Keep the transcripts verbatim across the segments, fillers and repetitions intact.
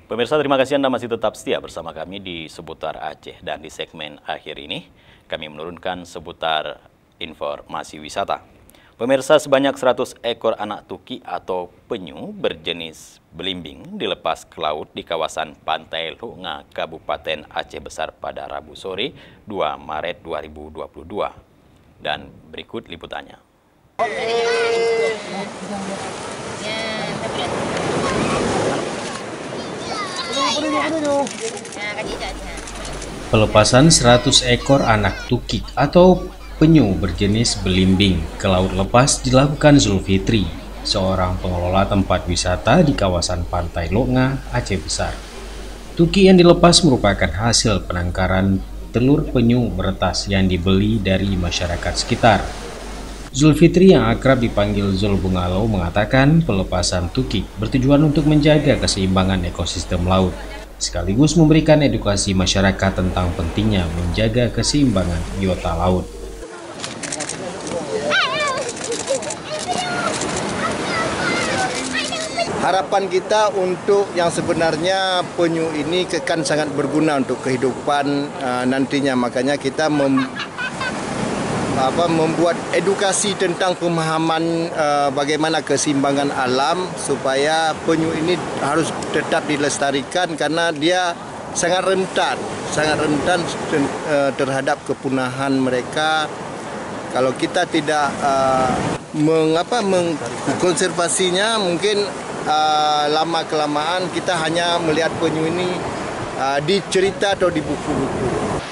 Pemirsa, terima kasih Anda masih tetap setia bersama kami di Seputar Aceh. Dan di segmen akhir ini, kami menurunkan seputar informasi wisata. Pemirsa, sebanyak seratus ekor anak tuki atau penyu berjenis belimbing dilepas ke laut di kawasan Pantai Lunga, Kabupaten Aceh Besar pada Rabu sore dua Maret dua ribu dua puluh dua. Dan berikut liputannya. Pelepasan seratus ekor anak tukik atau penyu berjenis belimbing ke laut lepas dilakukan Zulfitri, seorang pengelola tempat wisata di kawasan Pantai Lunga, Aceh Besar. Tuki yang dilepas merupakan hasil penangkaran telur penyu meretas yang dibeli dari masyarakat sekitar. Zulfitri yang akrab dipanggil Zul Bungalow mengatakan pelepasan tukik bertujuan untuk menjaga keseimbangan ekosistem laut, sekaligus memberikan edukasi masyarakat tentang pentingnya menjaga keseimbangan biota laut. Harapan kita untuk yang sebenarnya penyu ini kan sangat berguna untuk kehidupan uh, nantinya, makanya kita mem, apa, membuat edukasi tentang pemahaman uh, bagaimana keseimbangan alam supaya penyu ini harus tetap dilestarikan karena dia sangat rentan, sangat rentan uh, terhadap kepunahan mereka. Kalau kita tidak uh, mengapa mengkonservasinya, mungkin uh, lama kelamaan kita hanya melihat penyu ini uh, di cerita atau di buku-buku.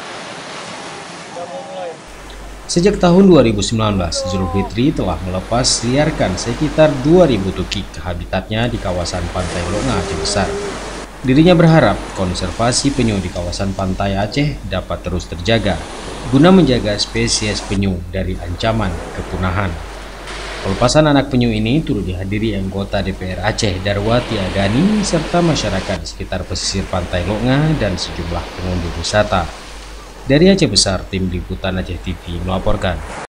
Sejak tahun dua ribu sembilan belas, Zulfitri telah melepas liarkan sekitar dua ribu tukik ke habitatnya di kawasan Pantai Lunga, Aceh Besar. Dirinya berharap konservasi penyu di kawasan pantai Aceh dapat terus terjaga guna menjaga spesies penyu dari ancaman kepunahan. Pelepasan anak penyu ini turut dihadiri anggota D P R Aceh Darwati Agani serta masyarakat di sekitar pesisir Pantai Lunga dan sejumlah pengunjung wisata. Dari Aceh Besar, tim liputan Aceh T V melaporkan.